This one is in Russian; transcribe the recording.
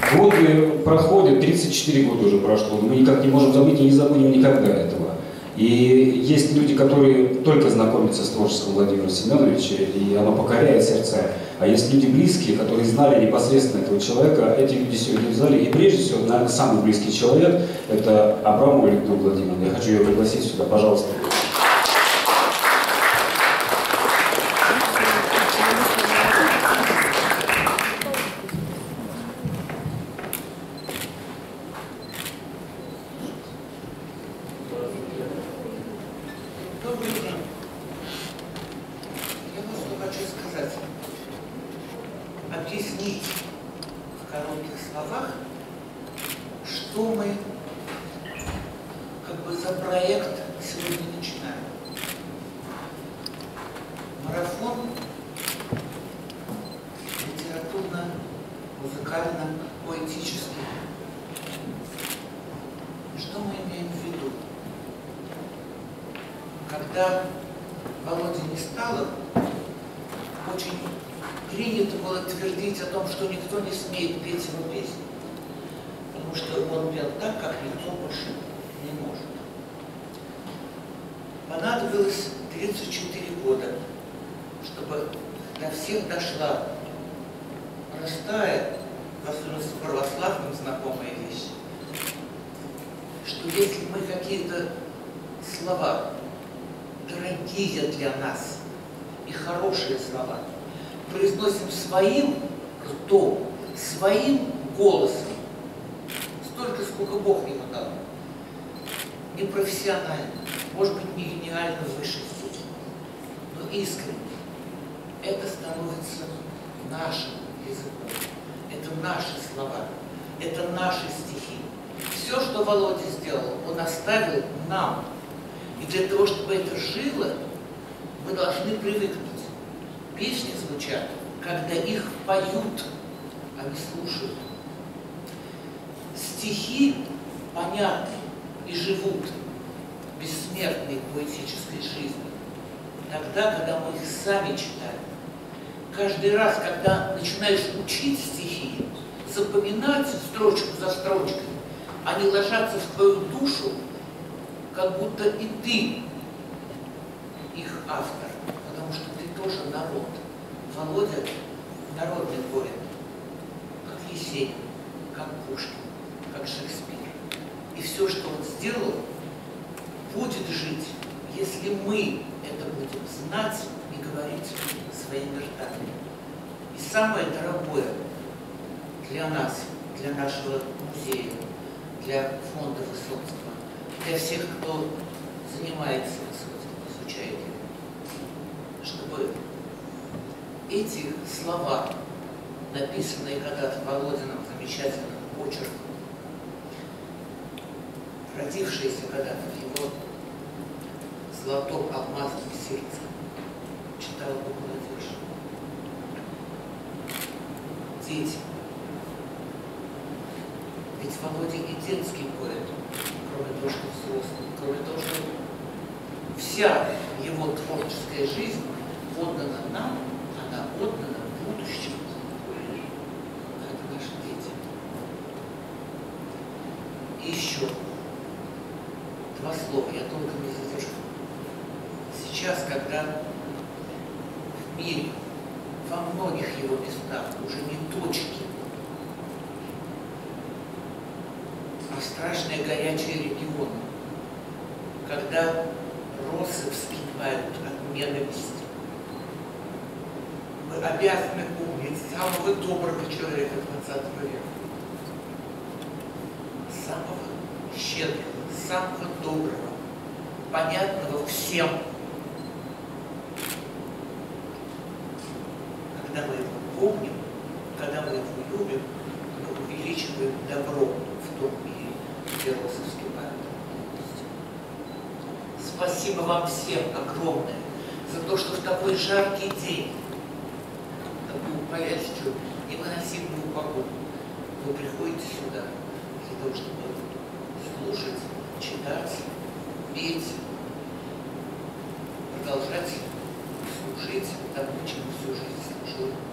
Годы проходят, 34 года уже прошло, мы никак не можем забыть и не забудем никогда этого. И есть люди, которые только знакомятся с творчеством Владимира Семеновича, и оно покоряет сердца. А есть люди близкие, которые знали непосредственно этого человека. Эти люди сегодня в зале. И прежде всего, наверное, самый близкий человек – это Абрамова Людмила Владимировна. Я хочу ее пригласить сюда, пожалуйста. Добрый день. Я просто хочу сказать, объяснить в коротких словах, что мы как бы за проект сегодня начинаем. Марафон литературно-музыкально-поэтический. Что мы имеем в виду? Когда Володи не стало, очень принято было твердить о том, что никто не смеет петь его песни, потому что он пел так, как никто больше не может. Понадобилось 34 года, чтобы до всех дошла простая, в особенности православным, знакомая вещь, что если мы какие-то слова, дорогие для нас и хорошие слова, произносим своим ртом, своим голосом, столько, сколько Бог ему дал, непрофессионально, может быть, не гениально в высшей степени, но искренне, это становится нашим языком, это наши слова, это наши стихи. Все, что Володя сделал, он оставил нам. И для того, чтобы это жило, мы должны привыкнуть. Песни звучат, когда их поют, а не слушают. Стихи понятны и живут бессмертной поэтической жизнью тогда, когда мы их сами читаем. Каждый раз, когда начинаешь учить стихи, запоминать строчку за строчкой, они ложатся в твою душу, как будто и ты их автор, потому что ты тоже народ. Володя – народный поэт, как Есенин, как Пушкин, как Шекспир. И все, что он сделал, будет жить, если мы это будем знать и говорить своими ртами. И самое дорогое для нас, для нашего музея, для фонда Высоцкого, для всех, кто занимается Высоцким, изучает его, чтобы эти слова, написанные когда-то Володиным замечательным почерком, родившиеся когда-то в его золотом алмазном сердце, читала бы молодежь, дети. Ведь Володя и детский поэт, кроме того, что взрослый, кроме того, что вся его творческая жизнь отдана нам, она отдана будущему. Это наши дети. И еще два слова, я долго не задержу. Сейчас, когда в мире, во многих его местах уже не точки, а страшные горячие регионы, когда росы вскипают от ненависти, мы обязаны помнить самого доброго человека 20 века, самого щедрого, самого доброго, понятного всем. Когда мы его помним, когда мы его любим, мы увеличиваем добро в том мире, где росы вскипают. Спасибо вам всем огромное за то, что в такой жаркий день, такую палящую, невыносимую погоду, вы приходите сюда для того, чтобы слушать, читать, петь, продолжать служить тому, чему всю жизнь служил.